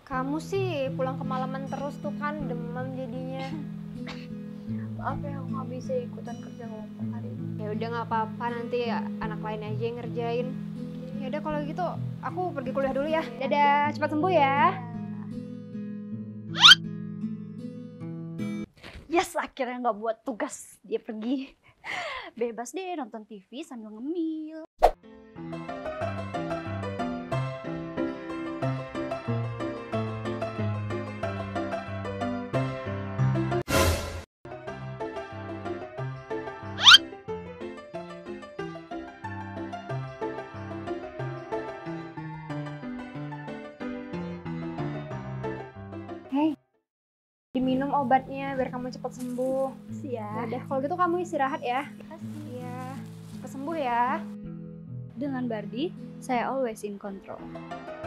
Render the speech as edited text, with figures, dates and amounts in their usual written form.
Kamu sih pulang kemalaman terus tuh kan, demam jadinya. Maaf ya, aku nggak bisa ikutan kerja kelompok hari ini. Ya udah nggak apa-apa, nanti ya anak lain aja yang ngerjain. Ya udah kalau gitu aku pergi kuliah dulu ya. Dadah, cepat sembuh ya. Yes, akhirnya nggak buat tugas, dia pergi. Bebas deh nonton TV sambil ngemil. Hei, diminum obatnya biar kamu cepat sembuh. Ya Siap. udah kalau gitu kamu istirahat ya. Kasih. Iya, cepat sembuh ya. Dengan Bardi, saya always in control.